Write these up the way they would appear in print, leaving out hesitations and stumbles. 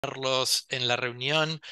Carlos en la reunión.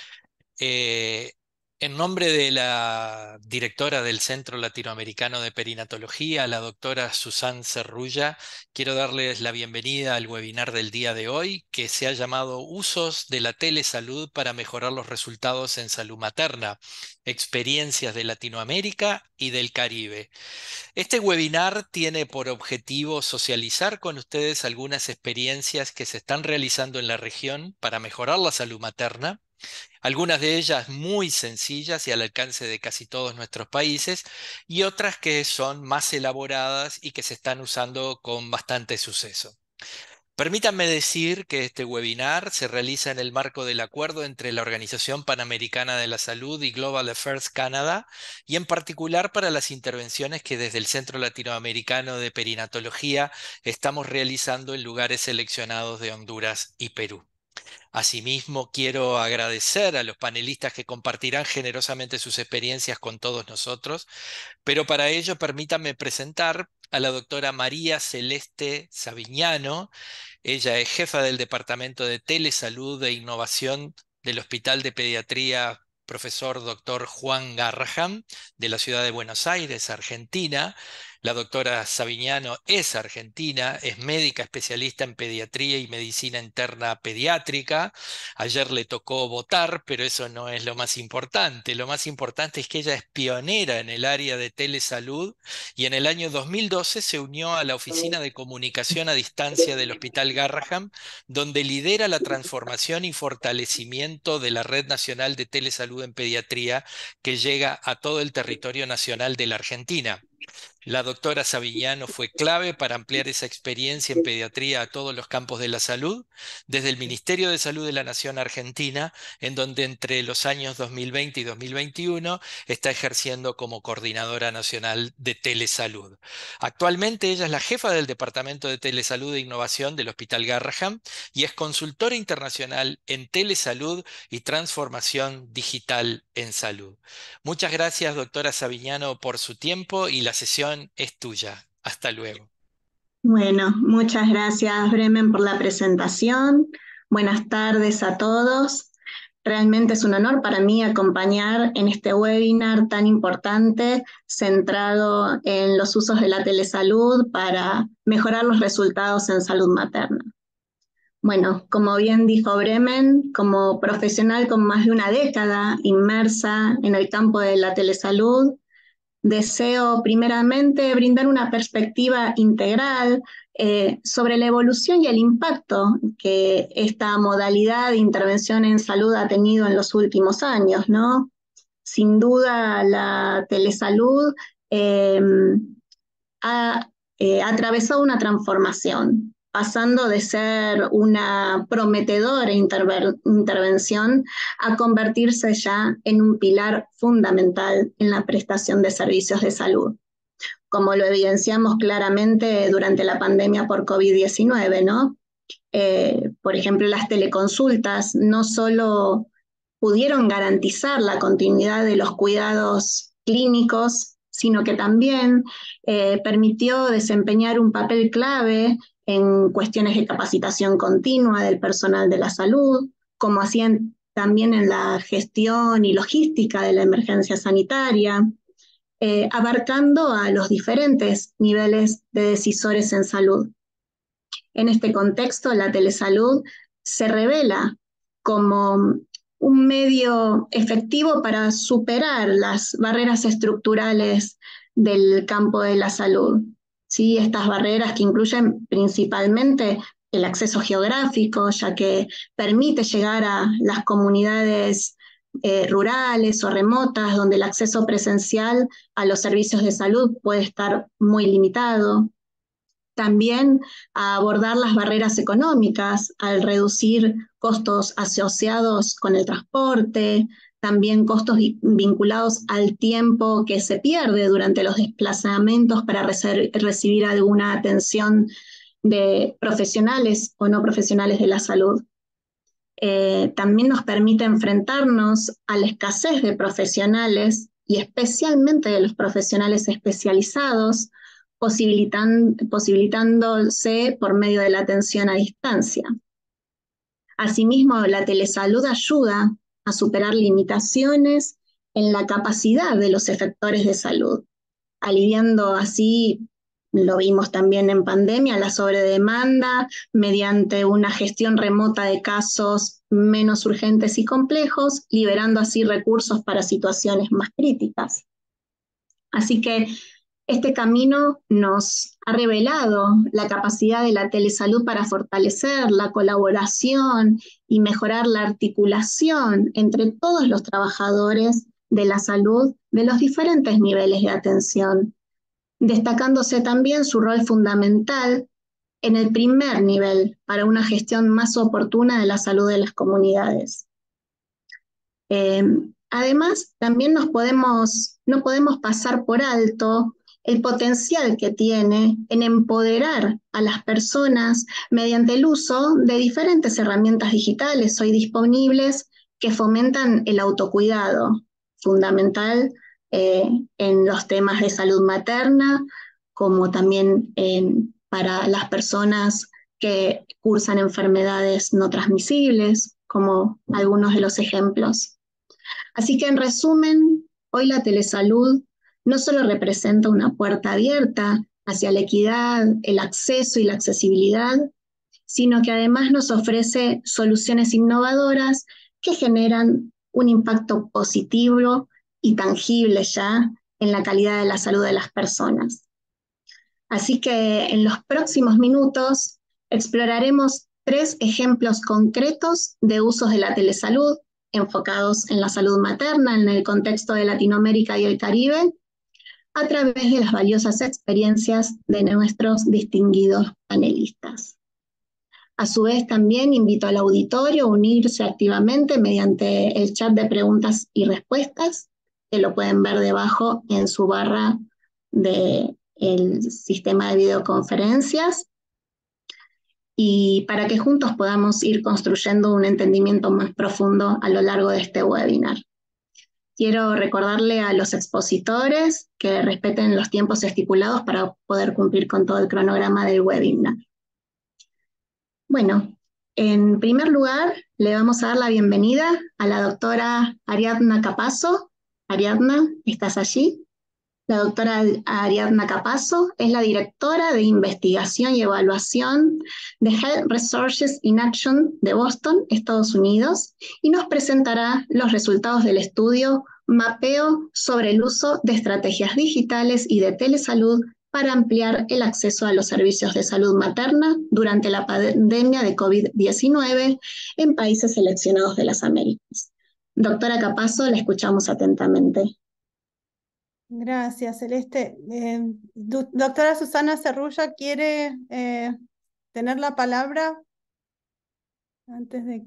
Eh, en nombre de la directora del Centro Latinoamericano de Perinatología, la doctora Susan Cerrulla, quiero darles la bienvenida al webinar del día de hoy, que se ha llamado Usos de la telesalud para mejorar los resultados en salud materna, experiencias de Latinoamérica y del Caribe. Este webinar tiene por objetivo socializar con ustedes algunas experiencias que se están realizando en la región para mejorar la salud materna, algunas de ellas muy sencillas y al alcance de casi todos nuestros países, y otras que son más elaboradas y que se están usando con bastante suceso. Permítanme decir que este webinar se realiza en el marco del acuerdo entre la Organización Panamericana de la Salud y Global Affairs Canada, y en particular para las intervenciones que desde el Centro Latinoamericano de Perinatología estamos realizando en lugares seleccionados de Honduras y Perú. Asimismo, quiero agradecer a los panelistas que compartirán generosamente sus experiencias con todos nosotros, pero para ello permítanme presentar a la doctora María Celeste Savignano. Ella es jefa del Departamento de Telesalud e Innovación del Hospital de Pediatría Profesor Dr. Juan Garrahan de la ciudad de Buenos Aires, Argentina. La doctora Savignano es argentina, es médica especialista en pediatría y medicina interna pediátrica. Ayer le tocó votar, pero eso no es lo más importante. Lo más importante es que ella es pionera en el área de telesalud y en el año 2012 se unió a la Oficina de Comunicación a Distancia del Hospital Garrahan, donde lidera la transformación y fortalecimiento de la Red Nacional de Telesalud en Pediatría que llega a todo el territorio nacional de la Argentina. La doctora Savignano fue clave para ampliar esa experiencia en pediatría a todos los campos de la salud, desde el Ministerio de Salud de la Nación Argentina, en donde entre los años 2020 y 2021 está ejerciendo como coordinadora nacional de telesalud. Actualmente ella es la jefa del Departamento de Telesalud e Innovación del Hospital Garrahan y es consultora internacional en telesalud y transformación digital en salud. Muchas gracias, doctora Savignano, por su tiempo y la sesión es tuya. Hasta luego. Bueno, muchas gracias, Bremen, por la presentación. Buenas tardes a todos. Realmente es un honor para mí acompañar en este webinar tan importante centrado en los usos de la telesalud para mejorar los resultados en salud materna. Bueno, como bien dijo Bremen, como profesional con más de una década inmersa en el campo de la telesalud, deseo primeramente brindar una perspectiva integral sobre la evolución y el impacto que esta modalidad de intervención en salud ha tenido en los últimos años, ¿no? Sin duda, la telesalud eh, ha atravesado una transformación, pasando de ser una prometedora intervención a convertirse ya en un pilar fundamental en la prestación de servicios de salud, como lo evidenciamos claramente durante la pandemia por COVID-19, ¿no? Por ejemplo, las teleconsultas no solo pudieron garantizar la continuidad de los cuidados clínicos, sino que también permitió desempeñar un papel clave en cuestiones de capacitación continua del personal de la salud, como hacían también en la gestión y logística de la emergencia sanitaria, abarcando a los diferentes niveles de decisores en salud. En este contexto, la telesalud se revela como un medio efectivo para superar las barreras estructurales del campo de la salud. ¿Sí? Estas barreras que incluyen principalmente el acceso geográfico, ya que permite llegar a las comunidades rurales o remotas, donde el acceso presencial a los servicios de salud puede estar muy limitado. También a abordar las barreras económicas al reducir costos asociados con el transporte, también costos vinculados al tiempo que se pierde durante los desplazamientos para recibir alguna atención de profesionales o no profesionales de la salud. También nos permite enfrentarnos a la escasez de profesionales y especialmente de los profesionales especializados, posibilitándose por medio de la atención a distancia. Asimismo, la telesalud ayuda a superar limitaciones en la capacidad de los efectores de salud, aliviando así, lo vimos también en pandemia, la sobredemanda mediante una gestión remota de casos menos urgentes y complejos, liberando así recursos para situaciones más críticas. Así que este camino nos ha revelado la capacidad de la telesalud para fortalecer la colaboración y mejorar la articulación entre todos los trabajadores de la salud de los diferentes niveles de atención, destacándose también su rol fundamental en el primer nivel para una gestión más oportuna de la salud de las comunidades. Eh, Además, también no podemos pasar por alto el potencial que tiene en empoderar a las personas mediante el uso de diferentes herramientas digitales hoy disponibles que fomentan el autocuidado, fundamental en los temas de salud materna, como también para las personas que cursan enfermedades no transmisibles, como algunos de los ejemplos. Así que en resumen, hoy la telesalud no solo representa una puerta abierta hacia la equidad, el acceso y la accesibilidad, sino que además nos ofrece soluciones innovadoras que generan un impacto positivo y tangible ya en la calidad de la salud de las personas. Así que en los próximos minutos exploraremos 3 ejemplos concretos de usos de la telesalud enfocados en la salud materna en el contexto de Latinoamérica y el Caribe a través de las valiosas experiencias de nuestros distinguidos panelistas. A su vez, también invito al auditorio a unirse activamente mediante el chat de preguntas y respuestas, que lo pueden ver debajo en su barra del sistema de videoconferencias, y para que juntos podamos ir construyendo un entendimiento más profundo a lo largo de este webinar. Quiero recordarle a los expositores que respeten los tiempos estipulados para poder cumplir con todo el cronograma del webinar. Bueno, en primer lugar, le vamos a dar la bienvenida a la doctora Ariadna Capasso. Ariadna, ¿estás allí? La doctora Ariadna Capasso es la directora de investigación y evaluación de Health Resources in Action de Boston, Estados Unidos, y nos presentará los resultados del estudio Mapeo sobre el uso de estrategias digitales y de telesalud para ampliar el acceso a los servicios de salud materna durante la pandemia de COVID-19 en países seleccionados de las Américas. Doctora Capasso, la escuchamos atentamente. Gracias, Celeste. Doctora Susana Cerrulla, ¿quiere tener la palabra antes de...?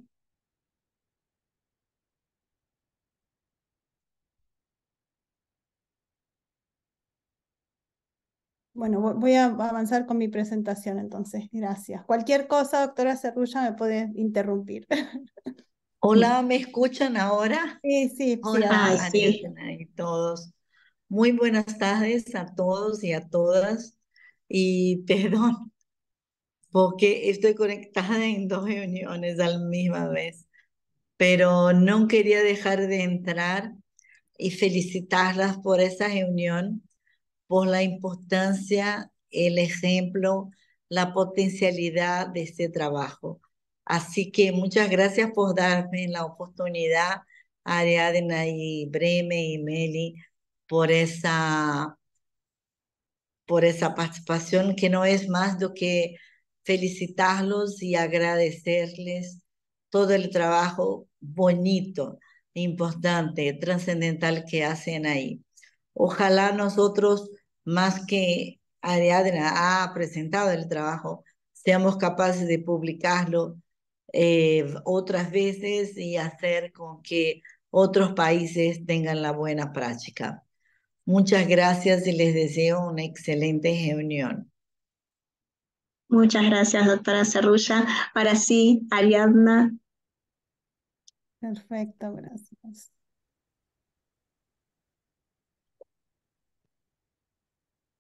Bueno, voy a avanzar con mi presentación entonces. Gracias. Cualquier cosa, doctora Cerrulla, me puede interrumpir. Hola, ¿me escuchan ahora? Sí, sí, sí. Hola, Sí. Ariadna y todos. Muy buenas tardes a todos y a todas. Y perdón, porque estoy conectada en 2 reuniones a la misma vez, pero no quería dejar de entrar y felicitarlas por esa reunión, por la importancia, el ejemplo, la potencialidad de este trabajo. Así que muchas gracias por darme la oportunidad, Ariadna y Breme y Meli, por esa, por esa participación que no es más do que felicitarlos y agradecerles todo el trabajo bonito, importante, trascendental que hacen ahí. Ojalá nosotros, más que Ariadna ha presentado el trabajo, seamos capaces de publicarlo otras veces y hacer con que otros países tengan la buena práctica. Muchas gracias y les deseo una excelente reunión. Muchas gracias, doctora Cerrulla. Para sí, Ariadna. Perfecto, gracias.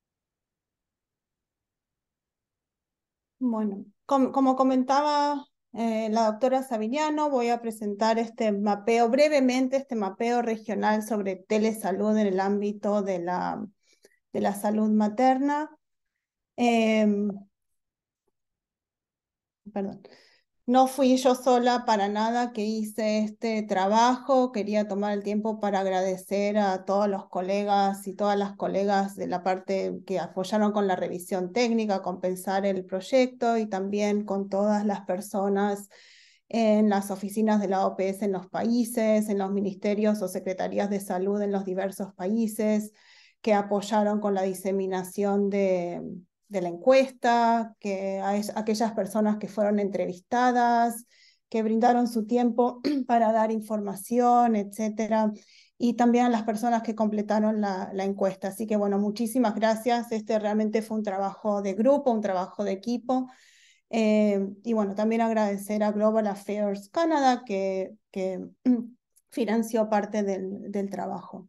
Bueno, como comentaba la doctora Savignano. Voy a presentar este mapeo, brevemente, este mapeo regional sobre telesalud en el ámbito de la salud materna. Perdón. No fui yo sola para nada que hice este trabajo. Quería tomar el tiempo para agradecer a todos los colegas y todas las colegas de la parte que apoyaron con la revisión técnica, con pensar el proyecto, y también con todas las personas en las oficinas de la OPS en los países, en los ministerios o secretarías de salud en los diversos países, que apoyaron con la diseminación de la encuesta, que a aquellas personas que fueron entrevistadas, que brindaron su tiempo para dar información, etcétera, y también a las personas que completaron la encuesta. Así que bueno, muchísimas gracias. Este realmente fue un trabajo de grupo, un trabajo de equipo. Y bueno, también agradecer a Global Affairs Canada que financió parte del trabajo.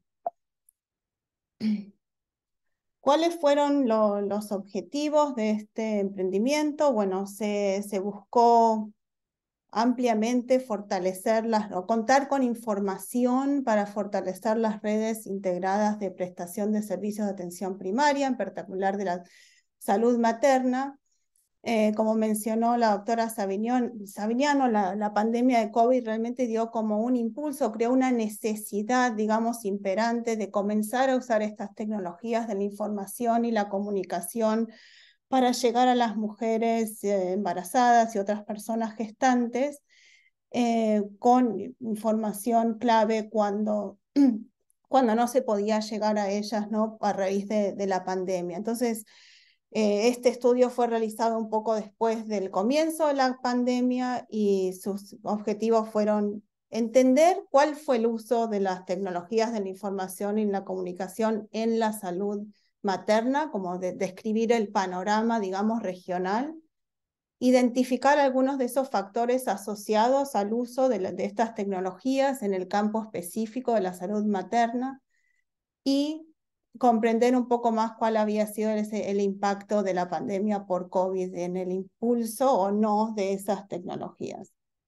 ¿Cuáles fueron los objetivos de este emprendimiento? Bueno, se buscó ampliamente o contar con información para fortalecer las redes integradas de prestación de servicios de atención primaria, en particular de la salud materna. Como mencionó la doctora Savignano, la pandemia de COVID realmente dio como un impulso, creó una necesidad, digamos, imperante de comenzar a usar estas tecnologías de la información y la comunicación para llegar a las mujeres embarazadas y otras personas gestantes con información clave cuando no se podía llegar a ellas, ¿no?, a raíz de la pandemia. Entonces, este estudio fue realizado un poco después del comienzo de la pandemia y sus objetivos fueron entender cuál fue el uso de las tecnologías de la información y la comunicación en la salud materna, como describir el panorama, digamos, regional, identificar algunos de esos factores asociados al uso de estas tecnologías en el campo específico de la salud materna y comprender un poco más cuál había sido el impacto de la pandemia por COVID en el impulso o no de esas tecnologías.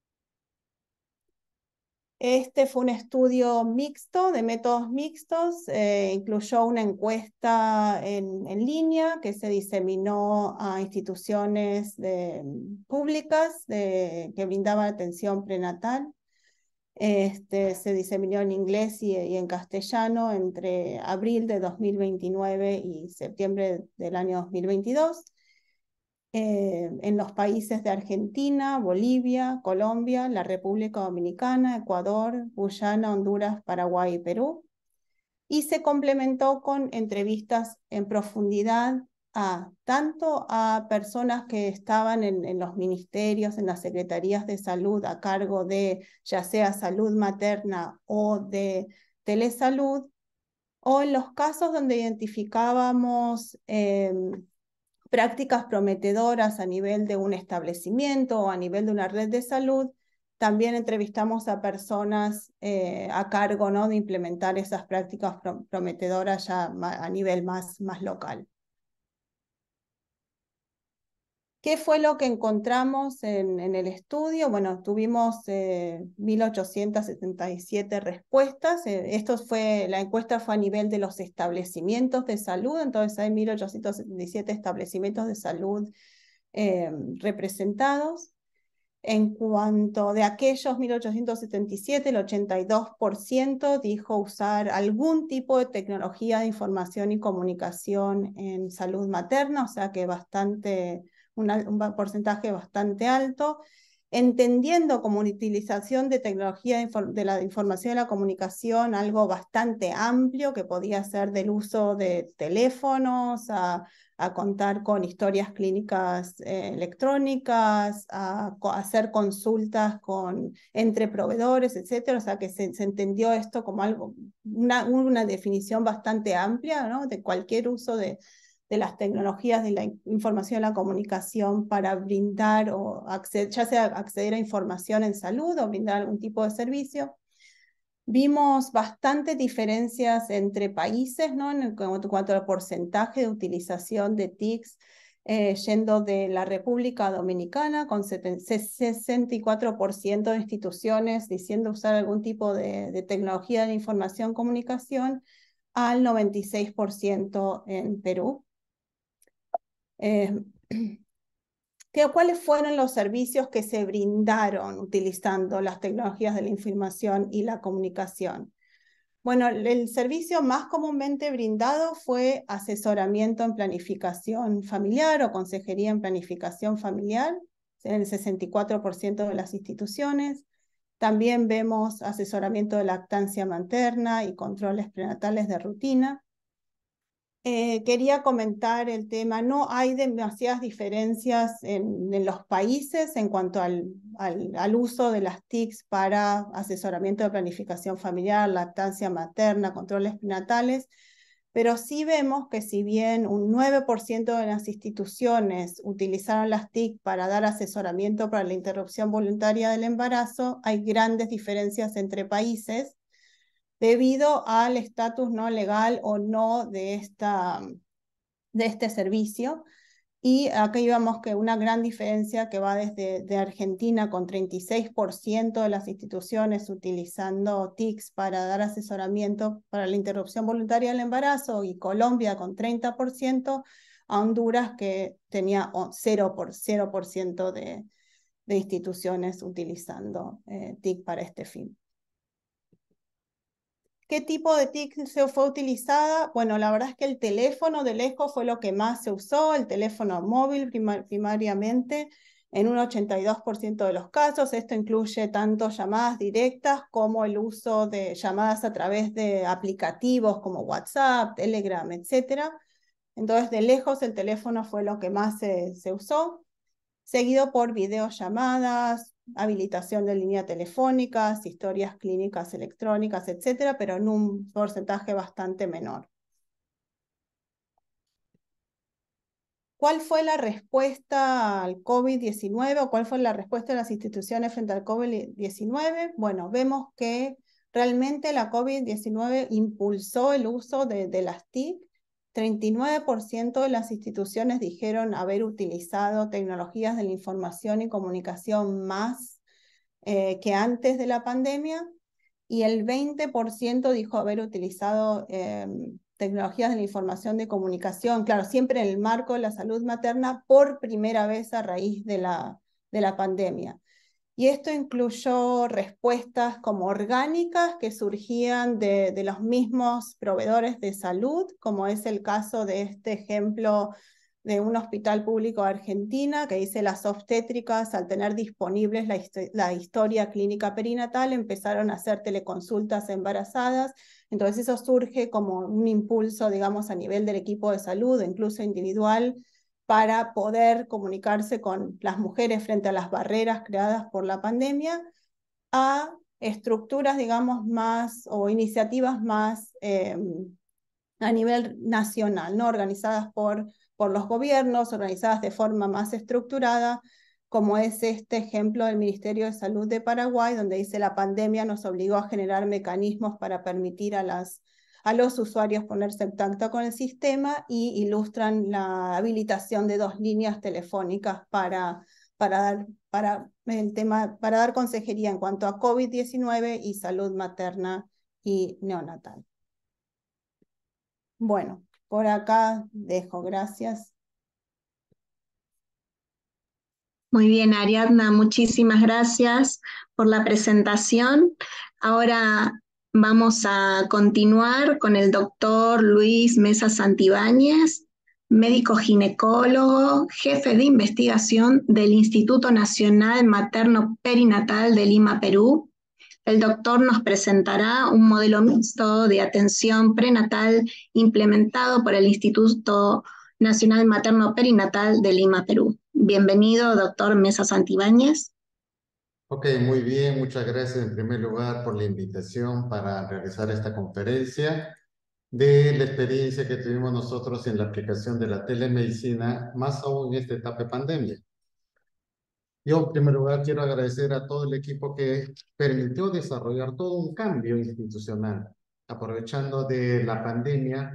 Este fue un estudio mixto, de métodos mixtos, incluyó una encuesta en línea que se diseminó a instituciones públicas que brindaban atención prenatal. Se diseminó en inglés y en castellano entre abril de 2029 y septiembre del año 2022. En los países de Argentina, Bolivia, Colombia, la República Dominicana, Ecuador, Guyana, Honduras, Paraguay y Perú. Y se complementó con entrevistas en profundidad tanto a personas que estaban en los ministerios, en las secretarías de salud a cargo de ya sea salud materna o de telesalud, o en los casos donde identificábamos prácticas prometedoras a nivel de un establecimiento o a nivel de una red de salud. También entrevistamos a personas a cargo, ¿no?, de implementar esas prácticas prometedoras ya a nivel más local. ¿Qué fue lo que encontramos en el estudio? Bueno, tuvimos 1.877 respuestas. La encuesta fue a nivel de los establecimientos de salud, entonces hay 1.877 establecimientos de salud representados. En cuanto de aquellos 1.877, el 82% dijo usar algún tipo de tecnología de información y comunicación en salud materna, o sea que un porcentaje bastante alto, entendiendo como una utilización de tecnología de la información y la comunicación algo bastante amplio, que podía ser del uso de teléfonos, a contar con historias clínicas electrónicas, a hacer consultas entre proveedores, etcétera. O sea que se entendió esto como una definición bastante amplia, ¿no?, de cualquier uso de las tecnologías de la información y la comunicación para brindar ya sea acceder a información en salud o brindar algún tipo de servicio. Vimos bastantes diferencias entre países, ¿no?, en cuanto al porcentaje de utilización de TICs yendo de la República Dominicana con 64% de instituciones diciendo usar algún tipo de tecnología de información comunicación, al 96% en Perú. ¿Cuáles fueron los servicios que se brindaron utilizando las tecnologías de la información y la comunicación? Bueno, el servicio más comúnmente brindado fue asesoramiento en planificación familiar o consejería en planificación familiar, en el 64% de las instituciones. También vemos asesoramiento de lactancia materna y controles prenatales de rutina. Quería comentar el tema, no hay demasiadas diferencias en los países en cuanto al uso de las TICs para asesoramiento de planificación familiar, lactancia materna, controles prenatales, pero sí vemos que si bien un 9% de las instituciones utilizaron las TIC para dar asesoramiento para la interrupción voluntaria del embarazo, hay grandes diferencias entre países debido al estatus no legal o no de este servicio. Y aquí vemos que una gran diferencia que va desde de Argentina con 36% de las instituciones utilizando TICs para dar asesoramiento para la interrupción voluntaria del embarazo, y Colombia con 30%, a Honduras que tenía 0% de instituciones utilizando TIC para este fin. ¿Qué tipo de TIC se fue utilizada? Bueno, la verdad es que el teléfono de lejos fue lo que más se usó, el teléfono móvil primariamente, en un 82% de los casos. Esto incluye tanto llamadas directas como el uso de llamadas a través de aplicativos como WhatsApp, Telegram, etc. Entonces, de lejos el teléfono fue lo que más se usó, seguido por videollamadas, habilitación de líneas telefónicas, historias clínicas electrónicas, etcétera, pero en un porcentaje bastante menor. ¿Cuál fue la respuesta al COVID-19 o cuál fue la respuesta de las instituciones frente al COVID-19? Bueno, vemos que realmente la COVID-19 impulsó el uso de las TIC. 39% de las instituciones dijeron haber utilizado tecnologías de la información y comunicación más que antes de la pandemia, y el 20% dijo haber utilizado tecnologías de la información de comunicación, claro, siempre en el marco de la salud materna, por primera vez a raíz de la pandemia. Y esto incluyó respuestas como orgánicas que surgían de los mismos proveedores de salud, como es el caso de este ejemplo de un hospital público de Argentina, que dice las obstétricas, al tener disponibles la historia clínica perinatal, empezaron a hacer teleconsultas embarazadas. Entonces eso surge como un impulso, digamos, a nivel del equipo de salud, incluso individual, para poder comunicarse con las mujeres frente a las barreras creadas por la pandemia, a estructuras, digamos, más, o iniciativas más a nivel nacional, ¿no? Organizadas por los gobiernos, organizadas de forma más estructurada, como es este ejemplo del Ministerio de Salud de Paraguay, donde dice la pandemia nos obligó a generar mecanismos para permitir a los usuarios ponerse en contacto con el sistema, y ilustran la habilitación de 2 líneas telefónicas para dar consejería en cuanto a COVID-19 y salud materna y neonatal. Bueno, por acá dejo, gracias. Muy bien, Ariadna, muchísimas gracias por la presentación. Ahora vamos a continuar con el doctor Luis Mesa Santibáñez, médico ginecólogo, jefe de investigación del Instituto Nacional Materno Perinatal de Lima, Perú. El doctor nos presentará un modelo mixto de atención prenatal implementado por el Instituto Nacional Materno Perinatal de Lima, Perú. Bienvenido, doctor Mesa Santibáñez. Ok, muy bien. Muchas gracias en primer lugar por la invitación para realizar esta conferencia de la experiencia que tuvimos nosotros en la aplicación de la telemedicina, más aún en esta etapa de pandemia. Yo en primer lugar quiero agradecer a todo el equipo que permitió desarrollar todo un cambio institucional, aprovechando de la pandemia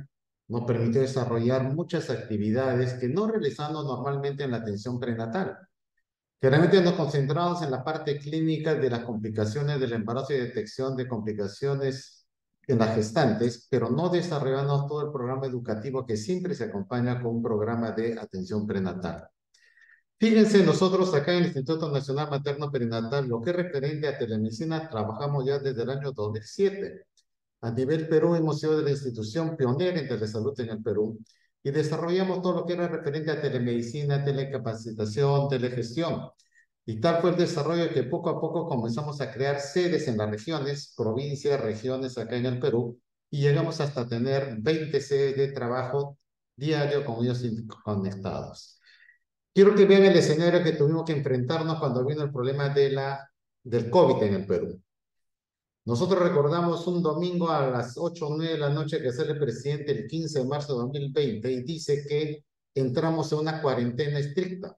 nos permitió desarrollar muchas actividades que no realizamos normalmente en la atención prenatal. Generalmente nos concentramos en la parte clínica de las complicaciones del embarazo y detección de complicaciones en las gestantes, pero no desarrollamos todo el programa educativo que siempre se acompaña con un programa de atención prenatal. Fíjense, nosotros acá en el Instituto Nacional Materno Perinatal, lo que es referente a telemedicina, trabajamos ya desde el año 2007. A nivel Perú hemos sido de la institución pionera en telesalud en el Perú y desarrollamos todo lo que era referente a telemedicina, telecapacitación, telegestión. Y tal fue el desarrollo que poco a poco comenzamos a crear sedes en las regiones, provincias, regiones acá en el Perú, y llegamos hasta tener 20 sedes de trabajo diario con ellos conectados. Quiero que vean el escenario que tuvimos que enfrentarnos cuando vino el problema del COVID en el Perú. Nosotros recordamos un domingo a las 8 o 9 de la noche que sale el presidente el 15 de marzo de 2020 y dice que entramos en una cuarentena estricta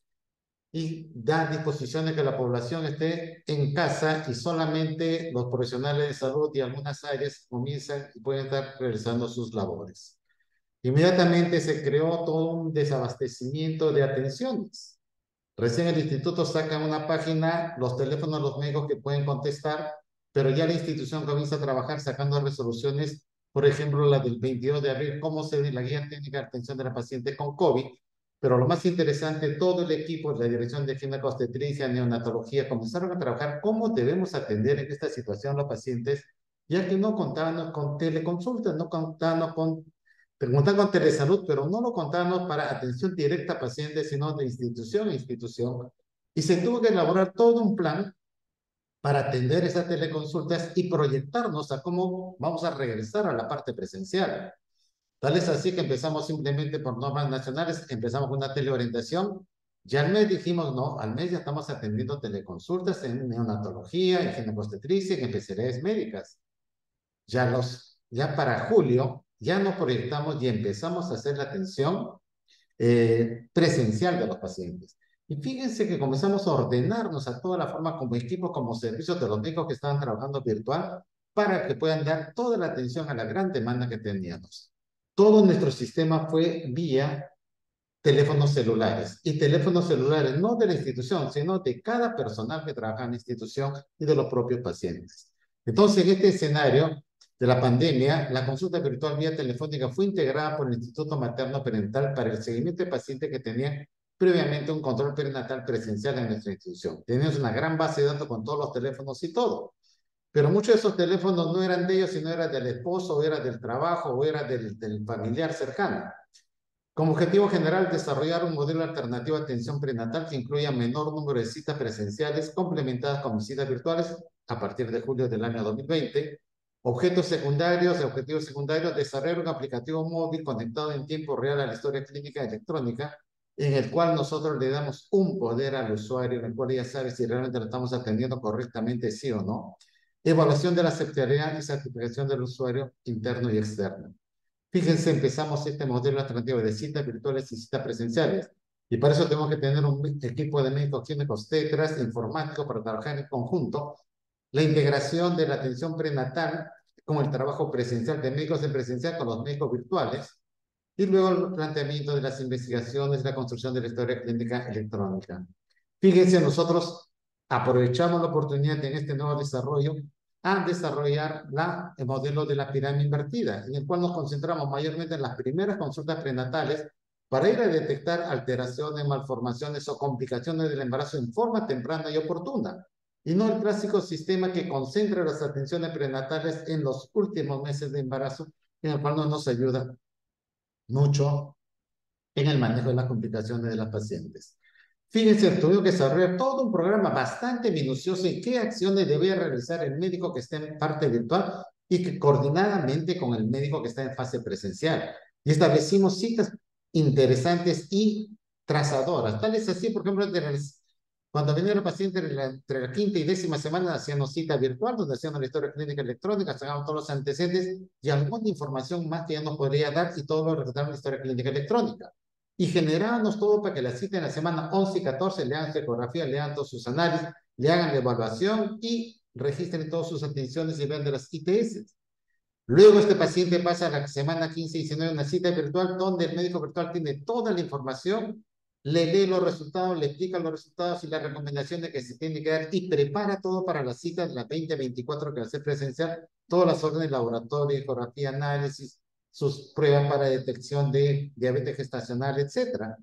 y da disposición de que la población esté en casa y solamente los profesionales de salud y algunas áreas comienzan y pueden estar realizando sus labores. Inmediatamente se creó todo un desabastecimiento de atenciones. Recién el instituto saca una página, los teléfonos de los médicos que pueden contestar, pero ya la institución comienza a trabajar sacando resoluciones, por ejemplo, la del 22 de abril, cómo se la guía técnica de atención de la paciente con COVID. Pero lo más interesante, todo el equipo de la Dirección de Ginecobstetricia, Neonatología, comenzaron a trabajar cómo debemos atender en esta situación a los pacientes, ya que no contábamos con teleconsultas, no contábamos con preguntan con telesalud, pero no lo contábamos para atención directa a pacientes, sino de institución a institución. Y se tuvo que elaborar todo un plan para atender esas teleconsultas y proyectarnos a cómo vamos a regresar a la parte presencial. Tal es así que empezamos simplemente por normas nacionales, empezamos con una teleorientación. Ya al mes dijimos, no, al mes ya estamos atendiendo teleconsultas en neonatología, en ginecobstetricia, en especialidades médicas. Ya para julio, ya nos proyectamos y empezamos a hacer la atención presencial de los pacientes. Y fíjense que comenzamos a ordenarnos a toda la forma como equipos, como servicios de los médicos que estaban trabajando virtual para que puedan dar toda la atención a la gran demanda que teníamos. Todo nuestro sistema fue vía teléfonos celulares. Y teléfonos celulares no de la institución, sino de cada personal que trabaja en la institución y de los propios pacientes. Entonces, en este escenario de la pandemia, la consulta virtual vía telefónica fue integrada por el Instituto Materno Perinatal para el seguimiento de pacientes que tenían previamente un control perinatal presencial en nuestra institución. Teníamos una gran base de datos con todos los teléfonos y todo. Pero muchos de esos teléfonos no eran de ellos, sino era del esposo, o era del trabajo, o era del familiar cercano. Como objetivo general, desarrollar un modelo alternativo de atención prenatal que incluya menor número de citas presenciales complementadas con visitas virtuales a partir de julio del año 2020. Objetivos secundarios, desarrollar un aplicativo móvil conectado en tiempo real a la historia clínica electrónica, en el cual nosotros le damos un poder al usuario, en el cual ella sabe si realmente lo estamos atendiendo correctamente, sí o no. Evaluación de la aceptabilidad y certificación del usuario interno y externo. Fíjense, empezamos este modelo alternativo de citas virtuales y citas presenciales. Y para eso tenemos que tener un equipo de médicos clínicos tetras, informáticos para trabajar en conjunto. La integración de la atención prenatal con el trabajo presencial de médicos en presencial con los médicos virtuales. Y luego el planteamiento de las investigaciones, la construcción de la historia clínica electrónica. Fíjense, nosotros aprovechamos la oportunidad en este nuevo desarrollo a desarrollar el modelo de la pirámide invertida, en el cual nos concentramos mayormente en las primeras consultas prenatales para ir a detectar alteraciones, malformaciones o complicaciones del embarazo en forma temprana y oportuna, y no el clásico sistema que concentra las atenciones prenatales en los últimos meses de embarazo, en el cual no nos ayuda mucho en el manejo de las complicaciones de las pacientes. Fíjense, tuvimos que desarrollar todo un programa bastante minucioso en qué acciones debía realizar el médico que está en parte virtual y que coordinadamente con el médico que está en fase presencial. Y establecimos citas interesantes y trazadoras. Tal es así, por ejemplo, cuando venía el paciente entre la quinta y décima semana, hacíamos cita virtual, donde hacíamos la historia clínica electrónica, sacábamos todos los antecedentes y alguna información más que ya nos podría dar y todo lo recordamos en la historia clínica electrónica. Y generábamos todo para que la cita en la semana 11 y 14 le hagan su ecografía, le hagan todos sus análisis, le hagan la evaluación y registren todas sus atenciones y vean de las ITS. Luego este paciente pasa a la semana 15 y 19 una cita virtual donde el médico virtual tiene toda la información, le lee los resultados, le explica los resultados y las recomendaciones que se tiene que dar y prepara todo para la cita de las 20-24 que va a ser presencial, todas las órdenes de laboratorio, ecografía, análisis, sus pruebas para detección de diabetes gestacional, etcétera.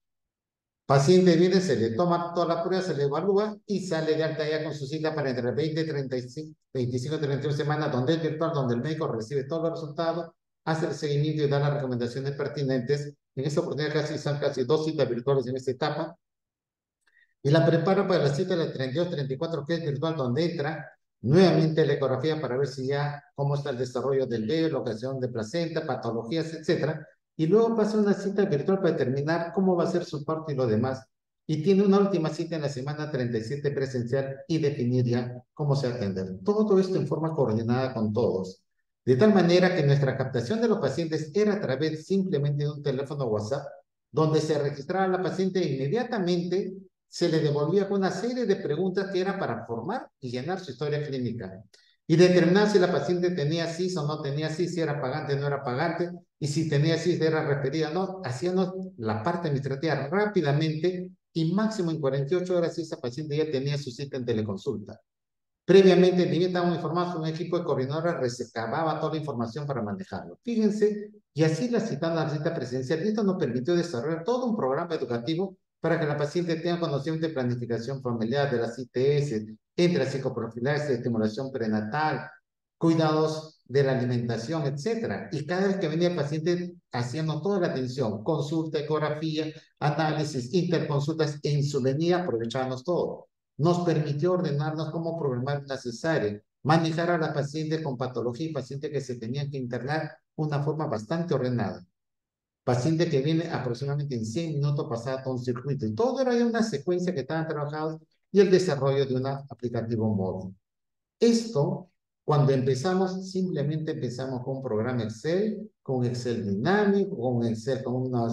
Paciente viene, se le toma toda la prueba, se le evalúa y sale de alta ya con su cita para entre 20 y 35, 25 y 31 semanas, donde es virtual, donde el médico recibe todos los resultados, hace el seguimiento y da las recomendaciones pertinentes. En esta oportunidad son casi 2 citas virtuales en esta etapa. Y la preparo para la cita de la 32-34, que es virtual, donde entra nuevamente la ecografía para ver si ya cómo está el desarrollo del bebé, locación de placenta, patologías, etcétera. Y luego pasa una cita virtual para determinar cómo va a ser su parto y lo demás. Y tiene una última cita en la semana 37 presencial y definir ya cómo se va a atender. Todo esto en forma coordinada con todos. De tal manera que nuestra captación de los pacientes era a través simplemente de un teléfono WhatsApp, donde se registraba la paciente e inmediatamente se le devolvía con una serie de preguntas que era para formar y llenar su historia clínica y determinar si la paciente tenía CIS o no tenía CIS, si era pagante o no era pagante, y si tenía CIS era referida o no, haciendo la parte administrativa rápidamente y máximo en 48 horas esa paciente ya tenía su cita en teleconsulta. Previamente, ni bien estábamos informados, un equipo de coordinadores recababa toda la información para manejarlo. Fíjense, y así la citando a la cita presencial, y esto nos permitió desarrollar todo un programa educativo para que la paciente tenga conocimiento de planificación familiar, de las ITS, entre psicoprofilaxis, estimulación prenatal, cuidados de la alimentación, etcétera. Y cada vez que venía el paciente, hacíamos toda la atención, consulta, ecografía, análisis, interconsultas, en su venida aprovechábamos todo. Nos permitió ordenarnos cómo programar una cesárea, manejar a las pacientes con patología y pacientes que se tenían que internar de una forma bastante ordenada. Paciente que viene aproximadamente en 100 minutos pasada todo un circuito. Y todo era una secuencia que estaban trabajados y el desarrollo de un aplicativo móvil. Esto, cuando empezamos, simplemente empezamos con un programa Excel, con Excel dinámico, con Excel,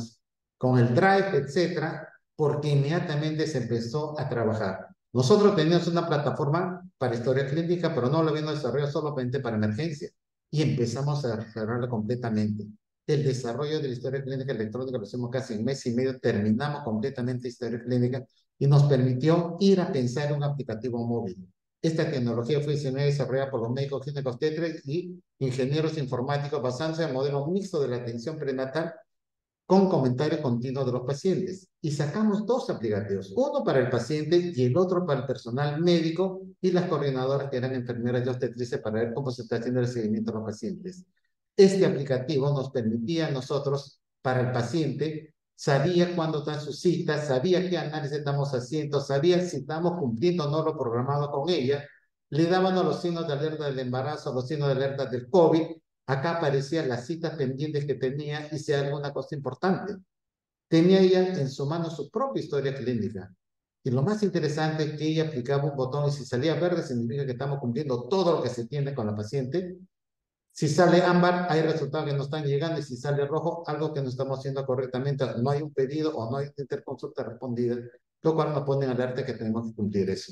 con el Drive, etcétera, porque inmediatamente se empezó a trabajar. Nosotros teníamos una plataforma para historia clínica, pero no lo habíamos desarrollado solamente para emergencia. Y empezamos a desarrollarla completamente. El desarrollo de la historia clínica electrónica lo hicimos casi en 1 mes y medio, terminamos completamente historia clínica y nos permitió ir a pensar en un aplicativo móvil. Esta tecnología fue diseñada y desarrollada por los médicos ginecobstetras y ingenieros informáticos basándose en modelo mixto de la atención prenatal con comentario continuo de los pacientes. Y sacamos 2 aplicativos, uno para el paciente y el otro para el personal médico y las coordinadoras que eran enfermeras y obstetrices para ver cómo se está haciendo el seguimiento de los pacientes. Este aplicativo nos permitía a nosotros, para el paciente, sabía cuándo está su cita, sabía qué análisis estamos haciendo, sabía si estamos cumpliendo o no lo programado con ella, le dábamos los signos de alerta del embarazo, los signos de alerta del COVID. Acá aparecían las citas pendientes que tenía y si hay alguna cosa importante. Tenía ella en su mano su propia historia clínica. Y lo más interesante es que ella aplicaba un botón y si salía verde significa que estamos cumpliendo todo lo que se tiene con la paciente. Si sale ámbar, hay resultados que no están llegando y si sale rojo, algo que no estamos haciendo correctamente, no hay un pedido o no hay interconsulta respondida, lo cual nos pone en alerta que tenemos que cumplir eso.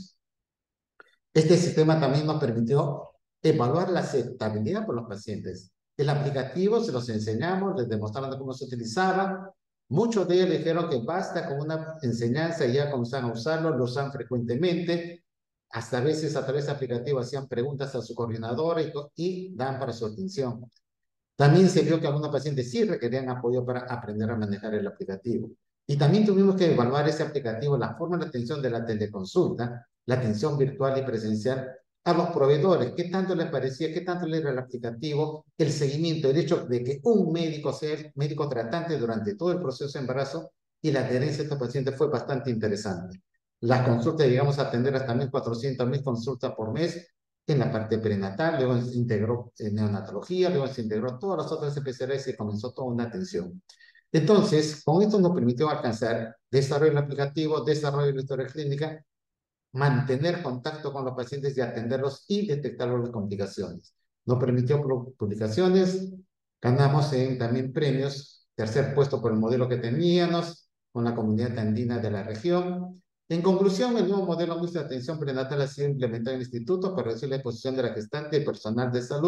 Este sistema también nos permitió evaluar la aceptabilidad por los pacientes. El aplicativo se los enseñamos, les demostramos cómo se utilizaba. Muchos de ellos dijeron que basta con una enseñanza y ya comienzan a usarlo, lo usan frecuentemente. Hasta a veces a través de aplicativo hacían preguntas a su coordinadora y dan para su atención. También se vio que algunos pacientes sí requerían apoyo para aprender a manejar el aplicativo. Y también tuvimos que evaluar ese aplicativo, la forma de atención de la teleconsulta, la atención virtual y presencial a los proveedores, qué tanto les parecía, qué tanto le era el aplicativo, el seguimiento, el hecho de que un médico sea el médico tratante durante todo el proceso de embarazo y la adherencia de estos pacientes fue bastante interesante. Las consultas llegamos a atender hasta 1.400 consultas por mes en la parte prenatal, luego se integró neonatología, luego se integró todas las otras especialidades y comenzó toda una atención. Entonces, con esto nos permitió alcanzar desarrollo del aplicativo, desarrollo de la historia clínica, mantener contacto con los pacientes y atenderlos y detectar las complicaciones. Nos permitió publicaciones, ganamos también premios, 3er puesto por el modelo que teníamos con la comunidad andina de la región. En conclusión, el nuevo modelo mixto de atención prenatal ha sido implementado en el instituto para reducir la exposición de la gestante y personal de salud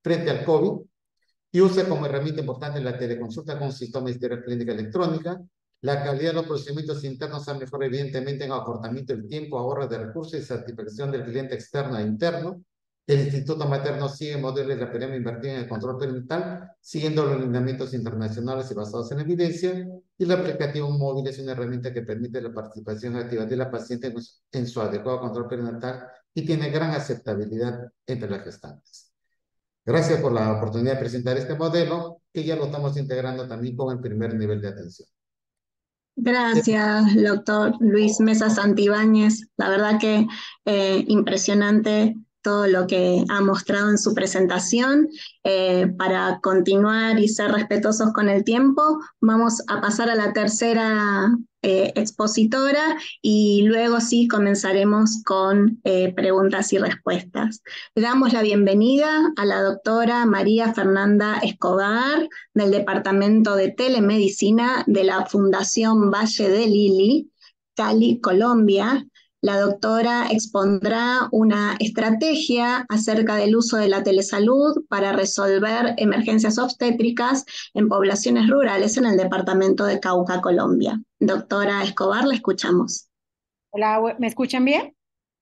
frente al COVID y usa como herramienta importante la teleconsulta con sistema de historia clínica electrónica. La calidad de los procedimientos internos ha mejorado evidentemente en acortamiento del tiempo, ahorro de recursos y satisfacción del cliente externo e interno. El Instituto Materno sigue modelos de la epidemia invertida en el control perinatal, siguiendo los lineamientos internacionales y basados en evidencia. Y el aplicativo móvil es una herramienta que permite la participación activa de la paciente en su adecuado control perinatal y tiene gran aceptabilidad entre las gestantes. Gracias por la oportunidad de presentar este modelo, que ya lo estamos integrando también con el primer nivel de atención. Gracias, doctor Luis Mesa Santibáñez. La verdad que impresionante todo lo que ha mostrado en su presentación. Para continuar y ser respetuosos con el tiempo, vamos a pasar a la tercera expositora y luego sí comenzaremos con preguntas y respuestas. Le damos la bienvenida a la doctora María Fernanda Escobar, del Departamento de Telemedicina de la Fundación Valle de Lili, Cali, Colombia. La doctora expondrá una estrategia acerca del uso de la telesalud para resolver emergencias obstétricas en poblaciones rurales en el departamento de Cauca, Colombia. Doctora Escobar, la escuchamos. Hola, ¿me escuchan bien?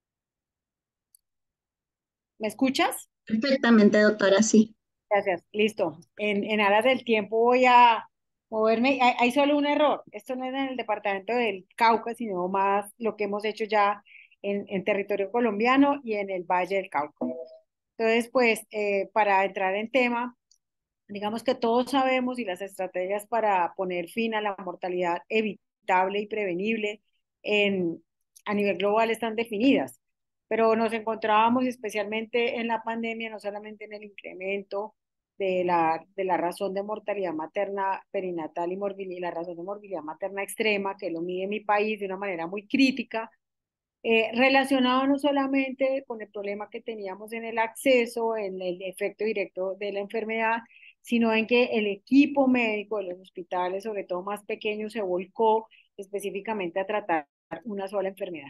¿Me escuchas? Perfectamente, doctora, sí. Gracias, listo. En aras del tiempo voy a moverme. Hay solo un error. Esto no es en el departamento del Cauca, sino más lo que hemos hecho ya en territorio colombiano y en el Valle del Cauca. Entonces, pues, para entrar en tema, digamos que todos sabemos y las estrategias para poner fin a la mortalidad evitable y prevenible a nivel global están definidas, pero nos encontrábamos especialmente en la pandemia, no solamente en el incremento de la razón de mortalidad materna perinatal y morbilidad, la razón de morbilidad materna extrema, que lo mide mi país de una manera muy crítica, relacionado no solamente con el problema que teníamos en el acceso, en el efecto directo de la enfermedad, sino en que el equipo médico de los hospitales, sobre todo más pequeños, se volcó específicamente a tratar una sola enfermedad.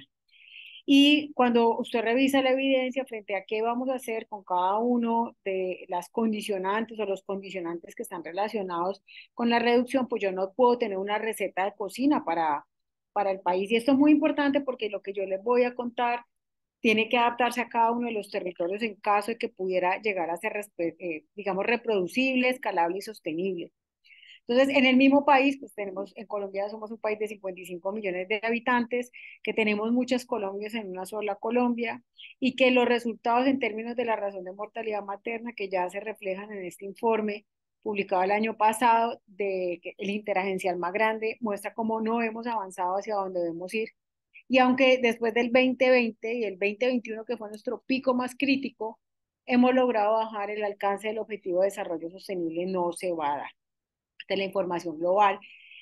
Y cuando usted revisa la evidencia frente a qué vamos a hacer con cada uno de las condicionantes o los condicionantes que están relacionados con la reducción, pues yo no puedo tener una receta de cocina para el país. Y esto es muy importante porque lo que yo les voy a contar tiene que adaptarse a cada uno de los territorios en caso de que pudiera llegar a ser, digamos, reproducible, escalable y sostenible. Entonces, en el mismo país, pues tenemos, en Colombia somos un país de 55 millones de habitantes, que tenemos muchas Colombias en una sola Colombia, y que los resultados en términos de la razón de mortalidad materna, que ya se reflejan en este informe publicado el año pasado, de que el interagencial más grande, muestra cómo no hemos avanzado hacia donde debemos ir. Y aunque después del 2020 y el 2021, que fue nuestro pico más crítico, hemos logrado bajar el alcance del objetivo de desarrollo sostenible, no se va a dar de la información global,